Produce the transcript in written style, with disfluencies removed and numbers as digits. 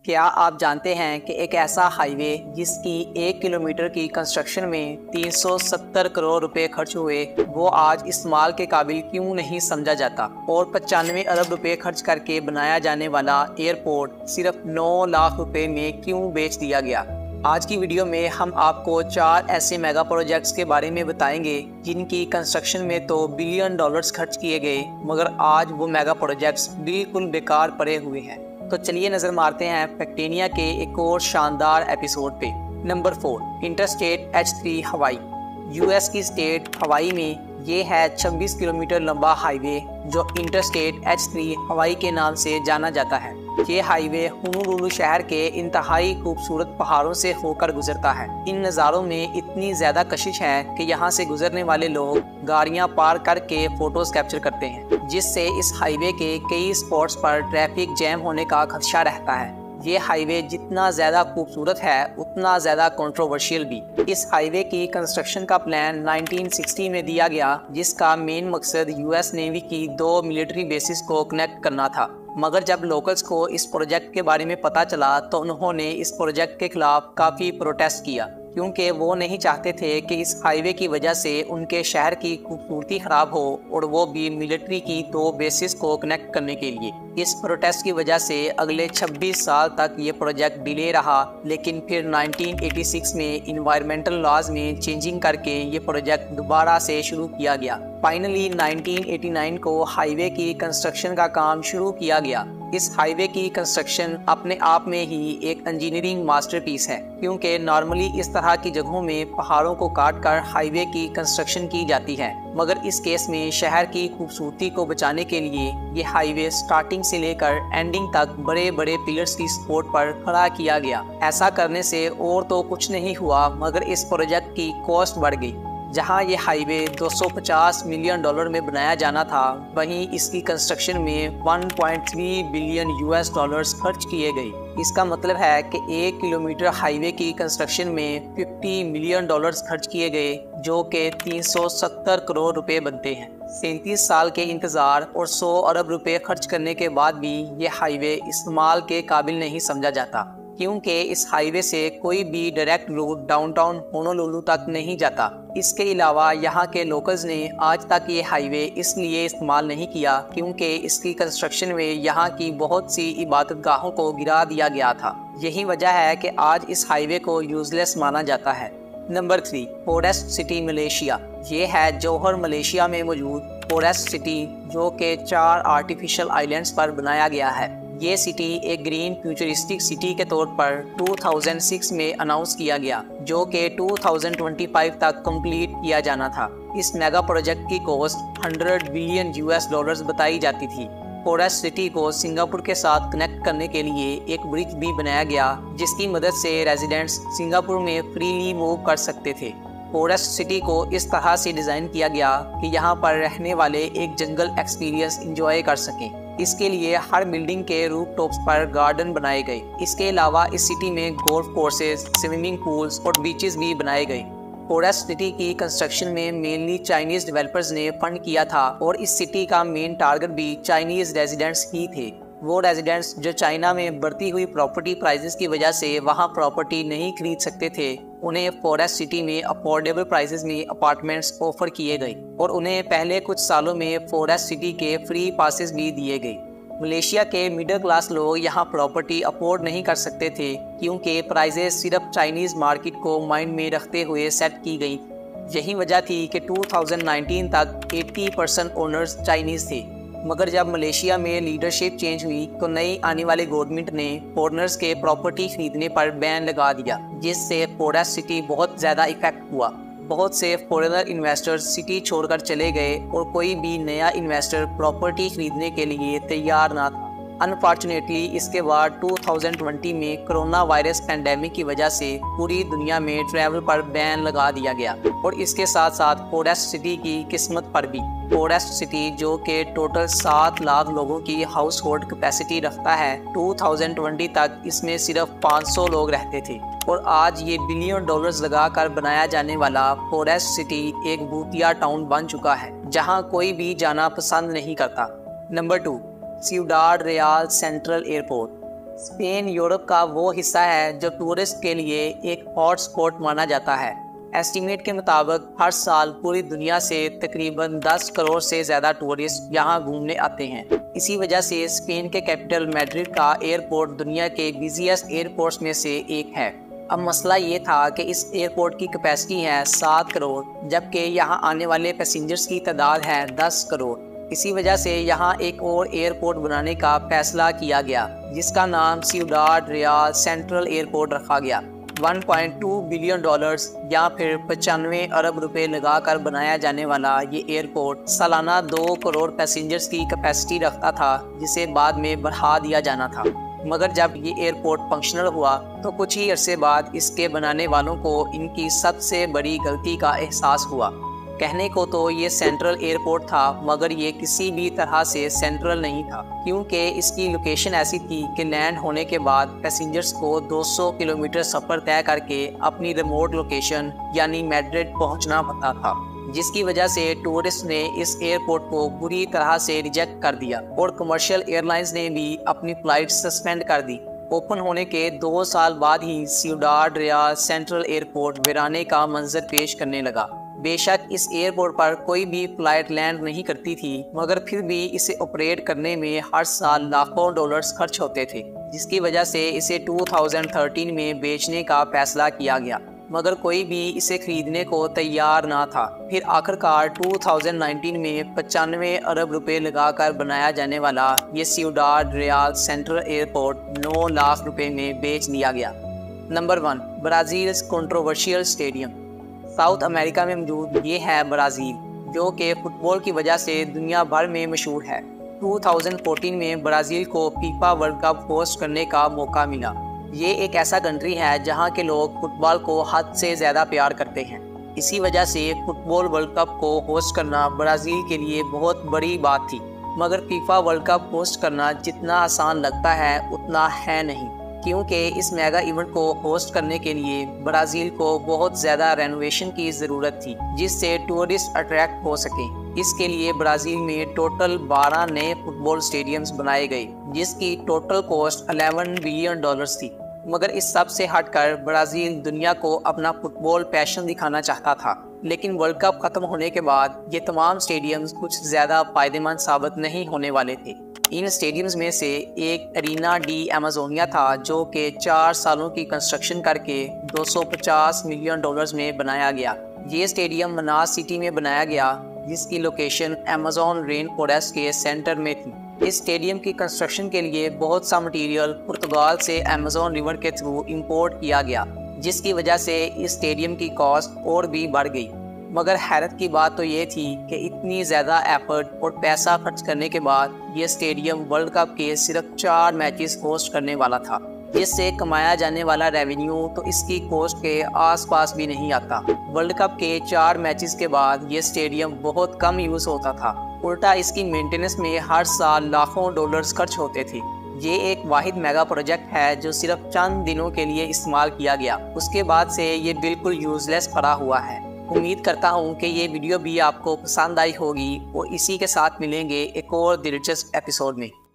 کیا آپ جانتے ہیں کہ ایک ایسا ہائی وے جس کی 1 کلومیٹر کی کنسٹرکشن میں 370 کروڑ روپے خرچ ہوئے وہ آج استعمال کے قابل کیوں نہیں سمجھا جاتا، اور 95 ارب روپے خرچ کر کے بنایا جانے والا ایئرپورٹ صرف 9 لاکھ روپے میں کیوں بیچ دیا گیا؟ آج کی ویڈیو میں ہم آپ کو 4 ایسے میگا پروجیکٹس کے بارے میں بتائیں گے جن کی کنسٹرکشن میں تو بلین ڈالرز خرچ کیے گئے مگر آج وہ میگا پروجیکٹس بالکل بیکار پڑے ہوئے ہیں۔ تو چلیے نظر مارتے ہیں فیکٹینیا کے ایک اور شاندار ایپیسوڈ پہ۔ نمبر 4، انٹرسٹیٹ H3 ہوائی۔ یو ایس کی اسٹیٹ ہوائی میں یہ ہے 26 کلومیٹر لمبا ہائی وے جو انٹرسٹیٹ H3 ہوائی کے نام سے جانا جاتا ہے۔ یہ ہائی وے ہونولولو شہر کے انتہائی خوبصورت پہاڑوں سے ہو کر گزرتا ہے۔ ان نظاروں میں اتنی زیادہ کشش ہے کہ یہاں سے گزرنے والے لوگ گاڑیاں پار کر کے فوٹوز کیپچر کرتے ہیں، جس سے اس ہائی وے کے کئی سپاٹس پر ٹریفک جیم ہونے کا خدشہ رہتا ہے۔ یہ ہائی وے جتنا زیادہ خوبصورت ہے اتنا زیادہ کنٹروورشیل بھی۔ اس ہائی وے کی کنسٹرکشن کا پلان 1960 میں دیا گیا، جس کا مین مقصد یو ایس نیوی کی 2 ملٹری بیسز کو کنیکٹ کرنا تھا۔ مگر جب لوکلز کو اس پروجیکٹ کے بارے میں پتہ چلا تو انہوں نے اس پروجیکٹ کے خلاف کافی پروٹیسٹ کیا، کیونکہ وہ نہیں چاہتے تھے کہ اس ہائی وے کی وجہ سے ان کے شہر کی خوبصورتی خراب ہو، اور وہ بھی ملٹری کی 2 بیسز کو کنیکٹ کرنے کے لیے۔ اس پروٹیسٹ کی وجہ سے اگلے 26 سال تک یہ پروجیکٹ ڈیلے رہا، لیکن پھر 1986 میں انوائرمنٹل لاز میں چینجنگ کر کے یہ پروجیکٹ دوبارہ سے شروع کیا گیا۔ فائنلی 1989 کو ہائی وے کی کنسٹرکشن کا کام شروع کیا گیا۔ اس ہائی وے کی کنسٹرکشن اپنے آپ میں ہی ایک انجینئرنگ ماسٹر پیس ہے، کیونکہ نارملی اس طرح کی جگہوں میں پہاڑوں کو کاٹ کر ہائی وے کی کنسٹرکشن کی جاتی ہے، مگر اس کیس میں شہر کی خوبصورتی کو بچانے کے لیے یہ ہائی وے سٹارٹنگ سے لے کر اینڈنگ تک بڑے بڑے پلرز کی سپورٹ پر کھڑا کیا گیا۔ ایسا کرنے سے اور تو کچھ نہیں ہوا مگر اس پروجیکٹ کی کاسٹ بڑھ گئی۔ جہاں یہ ہائی وے $250 ملین میں بنایا جانا تھا، وہیں اس کی کنسٹرکشن میں $1.3 بلین خرچ کیے گئے۔ اس کا مطلب ہے کہ 1 کلومیٹر ہائی وے کی کنسٹرکشن میں $50 ملین خرچ کیے گئے، جو کہ 370 کروڑ روپے بنتے ہیں۔ 37 سال کے انتظار اور 100 ارب روپے خرچ کرنے کے بعد بھی یہ ہائی وے استعمال کے قابل نہیں سمجھا جاتا، کیونکہ اس ہائی وے سے کوئی بھی direct route downtown Honolulu تک نہیں جاتا۔ اس کے علاوہ یہاں کے لوکلز نے آج تک یہ ہائی وے اس لیے استعمال نہیں کیا کیونکہ اس کی کنسٹرکشن میں یہاں کی بہت سی عبادت گاہوں کو گرا دیا گیا تھا۔ یہی وجہ ہے کہ آج اس ہائی وے کو یوز لیس مانا جاتا ہے۔ Number 3، forest city Malaysia. یہ ہے جوہر ملیشیا میں موجود فوریسٹ سٹی، جو کہ 4 آرٹیفیشل آئیلینڈز پر بنایا گیا ہے۔ یہ سٹی ایک گرین فیوچرسٹک سٹی کے طور پر 2006 میں اناؤنس کیا گیا، جو کہ 2025 تک کمپلیٹ کیا جانا تھا۔ اس میگا پروجیکٹ کی کاسٹ $100 بلین بتائی جاتی تھی۔ فوریسٹ سٹی کو سنگاپور کے ساتھ کنیکٹ کرنے کے لیے ایک برج بھی بنایا گیا، جس کی مدد سے ریزیڈنٹس سنگاپور میں فریلی موو کر سکتے تھے۔ فوریسٹ سٹی کو اس طرح سے ڈیزائن کیا گیا کہ یہاں پر رہنے والے ایک جنگل ایکسپیرینس انجوائے کر سکیں۔ اس کے لیے ہر بلڈنگ کے روف ٹاپس پر گارڈن بنائے گئے۔ اس کے علاوہ اس سٹی میں گولف کورسز، سوئمنگ پولز اور بیچز بھی بنائے گئے۔ فوریسٹ سٹی کی کنسٹرکشن میں مینلی چائنیز ڈیولپرز نے فنڈ کیا تھا، اور اس سٹی کا مین ٹارگٹ بھی چائنیز ریزیڈنٹس ہی تھے۔ وہ ریزیڈنٹس جو چائنا میں بڑھتی ہوئی پراپرٹی پرائزز کی وجہ سے وہاں پراپرٹی نہیں خرید سکتے تھے، انہیں فوریسٹ سٹی میں افورڈیبل پرائزز میں اپارٹمنٹس آفر کیے گئے، اور انہیں پہلے کچھ سالوں میں فوریسٹ سٹی کے فری پاسز بھی دیے گئے۔ ملیشیا کے میڈل کلاس لوگ یہاں پراپرٹی افورڈ نہیں کر سکتے تھے، کیونکہ پرائزز صرف چائنیز مارکیٹ کو مائنڈ میں رکھتے ہوئے سیٹ کی گئی۔ یہی وجہ تھی کہ 2019 تک 80% اونرز چائنیز تھے، مگر جب ملیشیا میں لیڈرشپ چینج ہوئی تو نئی آنے والی گورنمنٹ نے فورنرز کے پراپرٹی خریدنے پر بین لگا دیا، جس سے فوریسٹ سٹی بہت زیادہ افیکٹ ہوا۔ بہت سے فورنر انویسٹر سٹی چھوڑ کر چلے گئے، اور کوئی بھی نیا انویسٹر پراپرٹی خریدنے کے لیے تیار نہ تھا۔ انفارچونیٹلی اس کے بعد 2020 میں کرونا وائرس پینڈیمک کی وجہ سے پوری دنیا میں ٹریول پر بین لگا دیا گیا، اور اس کے ساتھ ساتھ فوریسٹ سٹی کی قسمت پر بھی۔ فوریسٹ سٹی جو کہ ٹوٹل 7 لاکھ لوگوں کی ہاؤس ہولڈ کیپیسٹی رکھتا ہے، 2020 تک اس میں صرف 500 لوگ رہتے تھے، اور آج یہ بلین ڈالرز لگا کر بنایا جانے والا فوریسٹ سٹی ایک بھوتیا ٹاؤن بن چکا ہے، جہاں کوئی بھی جانا پسند نہیں کرتا۔ Number 2، Ciudad Real Central Airport. Spain Europe کا وہ حصہ ہے جو ٹورسٹ کے لیے ایک ہاٹ اسپاٹ مانا جاتا ہے۔ ایسٹیمیٹ کے مطابق ہر سال پوری دنیا سے تقریباً 10 کروڑ سے زیادہ ٹورسٹ یہاں گھومنے آتے ہیں۔ اسی وجہ سے اسپین کے کیپٹل میڈرڈ کا ایئرپورٹ دنیا کے بزیسٹ ایئرپورٹس میں سے ایک ہے۔ اب مسئلہ یہ تھا کہ اس ایئرپورٹ کی کیپیسٹی ہے 7 کروڑ جبکہ یہاں آنے والے پیسنجرز کی تعداد ہے 10 کروڑ۔ اسی وجہ سے یہاں ایک اور ایئرپورٹ بنانے کا فیصلہ کیا گیا جس کا نام سیوڈاد ریال سینٹرل ایئرپورٹ رکھا گیا۔ 1.2 بلین ڈالرز یا پھر 95 ارب روپے لگا کر بنایا جانے والا یہ ایئرپورٹ سالانہ 2 کروڑ پیسنجرز کی کیپیسٹی رکھتا تھا جسے بعد میں بڑھا دیا جانا تھا۔ مگر جب یہ ایئرپورٹ فنکشنل ہوا تو کچھ ہی عرصے بعد اس کے بنانے والوں کو ان کی سب سے بڑی غلطی کا احساس ہوا۔ کہنے کو تو یہ سینٹرل ایئرپورٹ تھا مگر یہ کسی بھی طرح سے سینٹرل نہیں تھا کیونکہ اس کی لوکیشن ایسی تھی کہ لینڈ ہونے کے بعد پیسنجرز کو 200 کلومیٹر سفر طے کر کے اپنی ریموٹ لوکیشن یعنی میڈرڈ پہنچنا پڑتا تھا، جس کی وجہ سے ٹورسٹ نے اس ایئرپورٹ کو بری طرح سے ریجیکٹ کر دیا اور کمرشل ایئر لائنز نے بھی اپنی فلائٹ سسپینڈ کر دی۔ اوپن ہونے کے 2 سال بعد ہی سیوڈاد ریال سینٹرل ایئرپورٹ ویرانے کا منظر پیش کرنے لگا۔ بے شک اس ایئرپورٹ پر کوئی بھی فلائٹ لینڈ نہیں کرتی تھی مگر پھر بھی اسے آپریٹ کرنے میں ہر سال لاکھوں ڈالرز خرچ ہوتے تھے، جس کی وجہ سے اسے 2013 میں بیچنے کا فیصلہ کیا گیا مگر کوئی بھی اسے خریدنے کو تیار نہ تھا۔ پھر آخرکار 2019 میں 95 ارب روپے لگا کر بنایا جانے والا یہ Ciudad Real Central Airport 9 lakh روپے میں بیچ دیا گیا۔ Number 1، Brazil's controversial stadium. South امریکہ میں موجود یہ ہے برازیل جو کہ فٹ بال کی وجہ سے دنیا بھر میں مشہور ہے۔ 2014 میں برازیل کو فیفا ورلڈ کپ ہوسٹ کرنے کا موقع ملا۔ یہ ایک ایسا کنٹری ہے جہاں کے لوگ فٹ بال کو حد سے زیادہ پیار کرتے ہیں، اسی وجہ سے فٹ بال ورلڈ کپ کو ہوسٹ کرنا برازیل کے لیے بہت بڑی بات تھی۔ مگر فیفا ورلڈ کپ ہوسٹ کرنا جتنا آسان لگتا ہے اتنا ہے نہیں، کیونکہ اس میگا ایونٹ کو ہوسٹ کرنے کے لیے برازیل کو بہت زیادہ رینوویشن کی ضرورت تھی جس سے ٹورسٹ اٹریکٹ ہو سکیں۔ اس کے لیے برازیل میں ٹوٹل 12 نئے فٹ بال اسٹیڈیمز بنائے گئے جس کی ٹوٹل کاسٹ 11 بلین ڈالرز تھی۔ مگر اس سب سے ہٹ کر برازیل دنیا کو اپنا فٹ بال پیشن دکھانا چاہتا تھا، لیکن ورلڈ کپ ختم ہونے کے بعد یہ تمام اسٹیڈیمز کچھ زیادہ فائدہ مند ثابت نہیں ہونے والے تھے۔ ان اسٹیڈیمز میں سے ایک ارینا ڈی ایمازونیا تھا جو کہ 4 سالوں کی کنسٹرکشن کر کے 250 ملین ڈالرز میں بنایا گیا۔ یہ اسٹیڈیم مناس سٹی میں بنایا گیا جس کی لوکیشن ایمیزون رین فارسٹ کے سینٹر میں تھی۔ اس اسٹیڈیم کی کنسٹرکشن کے لیے بہت سا مٹیریل پرتگال سے ایمیزون ریور کے تھرو امپورٹ کیا گیا جس کی وجہ سے اس اسٹیڈیم کی کاسٹ اور بھی بڑھ گئی۔ مگر حیرت کی بات تو یہ تھی کہ اتنی زیادہ ایفرٹ اور پیسہ خرچ کرنے کے بعد یہ اسٹیڈیم ورلڈ کپ کے صرف 4 میچز ہوسٹ کرنے والا تھا، جس سے کمایا جانے والا ریونیو تو اس کی کوسٹ کے آس پاس بھی نہیں آتا۔ ورلڈ کپ کے 4 میچز کے بعد یہ اسٹیڈیم بہت کم یوز ہوتا تھا، الٹا اس کی مینٹیننس میں ہر سال لاکھوں ڈالرز خرچ ہوتے تھے۔ یہ ایک واحد میگا پروجیکٹ ہے جو صرف چند دنوں کے لیے استعمال کیا گیا، اس کے بعد سے یہ بالکل یوز لیس پڑا ہوا ہے۔ امید کرتا ہوں کہ یہ ویڈیو بھی آپ کو پسند آئی ہوگی اور اسی کے ساتھ ملیں گے ایک اور دلچسپ ایپیسوڈ میں۔